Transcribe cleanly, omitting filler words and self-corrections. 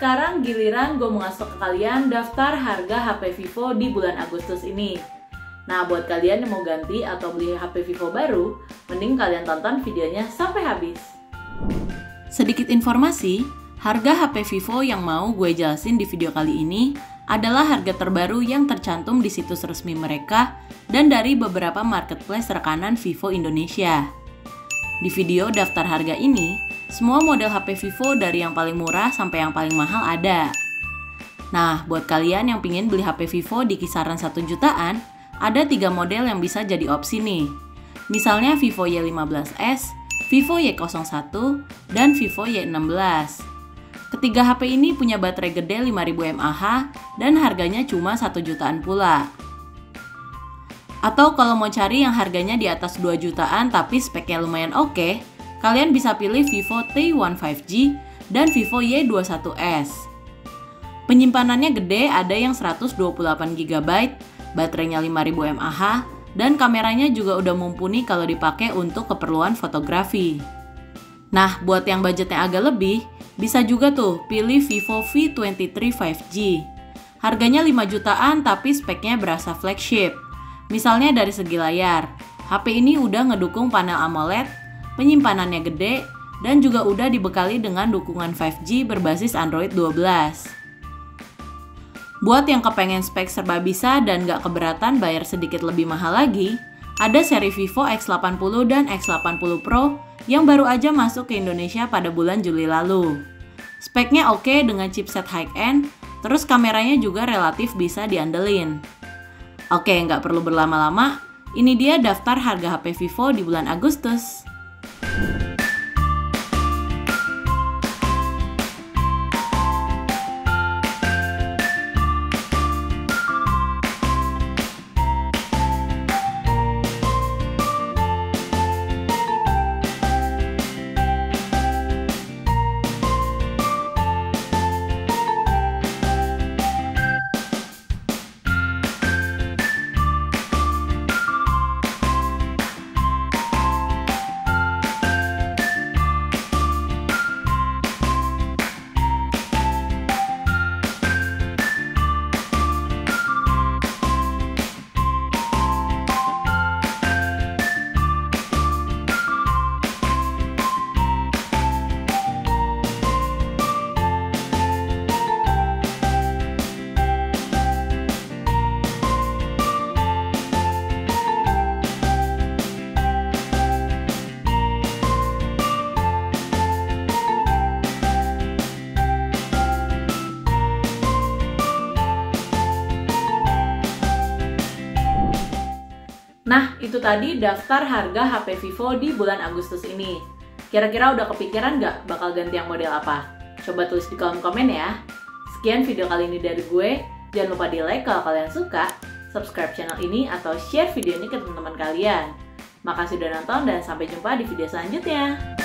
sekarang giliran gue mau ngasih ke kalian daftar harga HP Vivo di bulan Agustus ini. Nah, buat kalian yang mau ganti atau beli HP Vivo baru, mending kalian tonton videonya sampai habis. Sedikit informasi, harga HP Vivo yang mau gue jelasin di video kali ini adalah harga terbaru yang tercantum di situs resmi mereka dan dari beberapa marketplace rekanan Vivo Indonesia. Di video daftar harga ini, semua model HP Vivo dari yang paling murah sampai yang paling mahal ada. Nah, buat kalian yang pingin beli HP Vivo di kisaran 1 jutaan, ada 3 model yang bisa jadi opsi nih. Misalnya Vivo Y15s, Vivo Y01, dan Vivo Y16. Ketiga HP ini punya baterai gede 5000 mAh dan harganya cuma 1 jutaan pula. Atau kalau mau cari yang harganya di atas 2 jutaan tapi speknya lumayan oke, kalian bisa pilih Vivo T1 5G dan Vivo Y21s. Penyimpanannya gede, ada yang 128GB, baterainya 5000 mAh, dan kameranya juga udah mumpuni kalau dipakai untuk keperluan fotografi. Nah, buat yang budgetnya agak lebih, bisa juga tuh pilih Vivo V23 5G. Harganya 5 jutaan tapi speknya berasa flagship. Misalnya dari segi layar, HP ini udah ngedukung panel AMOLED, penyimpanannya gede, dan juga udah dibekali dengan dukungan 5G berbasis Android 12. Buat yang kepengen spek serba bisa dan gak keberatan bayar sedikit lebih mahal lagi, ada seri Vivo X80 dan X80 Pro yang baru aja masuk ke Indonesia pada bulan Juli lalu. Speknya oke dengan chipset high-end, terus kameranya juga relatif bisa diandelin. Oke, nggak perlu berlama-lama, ini dia daftar harga HP Vivo di bulan Agustus. Nah, itu tadi daftar harga HP Vivo di bulan Agustus ini. Kira-kira udah kepikiran nggak bakal ganti yang model apa? Coba tulis di kolom komen ya. Sekian video kali ini dari gue. Jangan lupa di like kalau kalian suka, subscribe channel ini atau share video ini ke teman-teman kalian. Makasih udah nonton dan sampai jumpa di video selanjutnya.